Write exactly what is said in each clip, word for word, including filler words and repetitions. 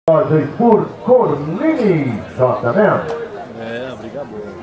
Por Cornini J. É, briga boa.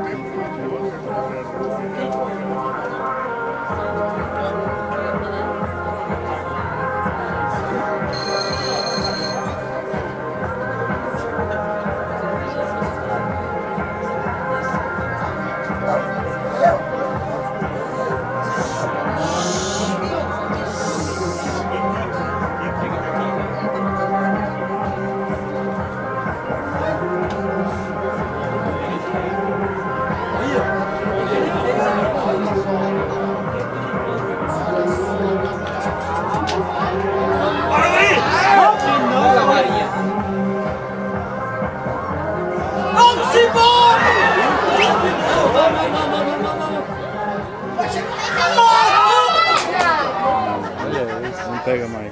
Olha isso, não pega mais.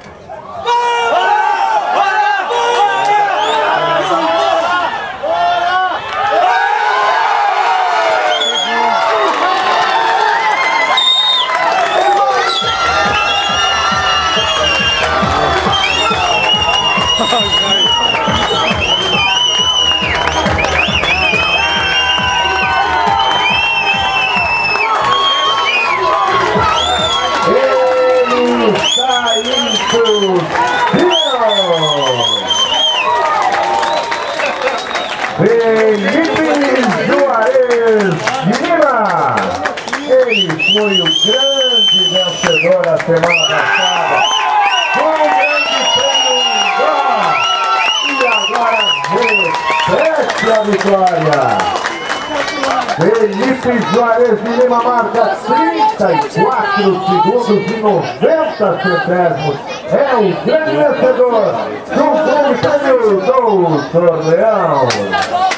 Felipe Juarez de Lima, ele foi o grande vencedor da semana passada, com o grande prêmio e agora repete a vitória. Felipe Juarez de Lima marca trinta e quatro segundos e noventa centésimos. É o grande vencedor do grande prêmio do Torreão.